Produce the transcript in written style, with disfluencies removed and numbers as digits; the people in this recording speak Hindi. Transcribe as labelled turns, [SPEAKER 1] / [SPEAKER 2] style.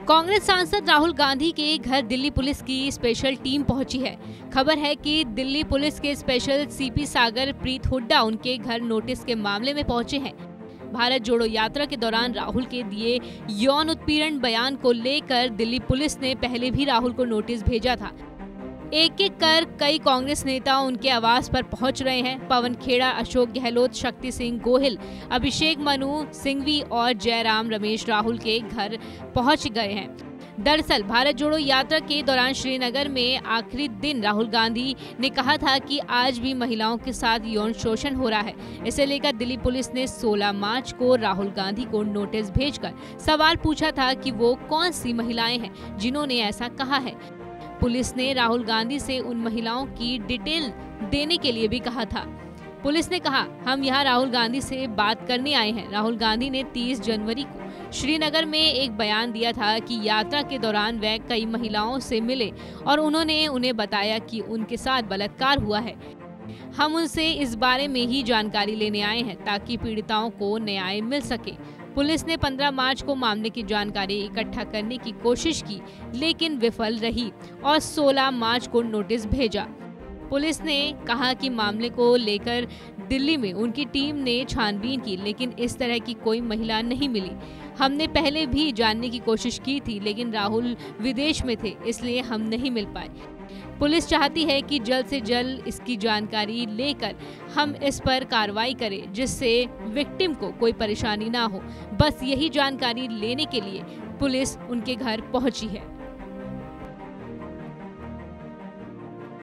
[SPEAKER 1] कांग्रेस सांसद राहुल गांधी के घर दिल्ली पुलिस की स्पेशल टीम पहुंची है। खबर है कि दिल्ली पुलिस के स्पेशल सीपी सागर प्रीत हुड्डा उनके घर नोटिस के मामले में पहुंचे हैं। भारत जोड़ो यात्रा के दौरान राहुल के दिए यौन उत्पीड़न बयान को लेकर दिल्ली पुलिस ने पहले भी राहुल को नोटिस भेजा था। एक एक कर कई कांग्रेस नेता उनके आवास पर पहुंच रहे हैं। पवन खेड़ा, अशोक गहलोत, शक्ति सिंह गोहिल, अभिषेक मनु सिंघवी और जयराम रमेश राहुल के घर पहुंच गए हैं। दरअसल भारत जोड़ो यात्रा के दौरान श्रीनगर में आखिरी दिन राहुल गांधी ने कहा था कि आज भी महिलाओं के साथ यौन शोषण हो रहा है। इसे लेकर दिल्ली पुलिस ने 16 मार्च को राहुल गांधी को नोटिस भेजकर सवाल पूछा था कि वो कौन सी महिलाएं हैं जिन्होंने ऐसा कहा है। पुलिस ने राहुल गांधी से उन महिलाओं की डिटेल देने के लिए भी कहा था। पुलिस ने कहा, हम यहाँ राहुल गांधी से बात करने आए हैं। राहुल गांधी ने 30 जनवरी को श्रीनगर में एक बयान दिया था कि यात्रा के दौरान वे कई महिलाओं से मिले और उन्होंने उन्हें बताया कि उनके साथ बलात्कार हुआ है। हम उनसे इस बारे में ही जानकारी लेने आए हैं ताकि पीड़िताओं को न्याय मिल सके। पुलिस ने 15 मार्च को मामले की जानकारी इकट्ठा करने की कोशिश की, लेकिन विफल रही और 16 मार्च को नोटिस भेजा। पुलिस ने कहा कि मामले को लेकर दिल्ली में उनकी टीम ने छानबीन की, लेकिन इस तरह की कोई महिला नहीं मिली। हमने पहले भी जानने की कोशिश की थी, लेकिन राहुल विदेश में थे, इसलिए हम नहीं मिल पाए। पुलिस चाहती है कि जल्द से जल्द इसकी जानकारी लेकर हम इस पर कार्रवाई करें, जिससे विक्टिम को कोई परेशानी ना हो। बस यही जानकारी लेने के लिए पुलिस उनके घर पहुंची है।